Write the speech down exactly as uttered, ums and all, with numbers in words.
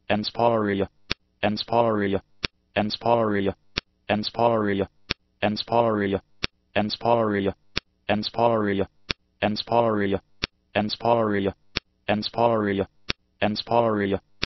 Enspolaria, Enspolaria, Enspolaria, Enspolaria, Enspolaria, Enspolaria, Enspolaria, Enspolaria, Enspolaria, Enspolaria, Enspolaria,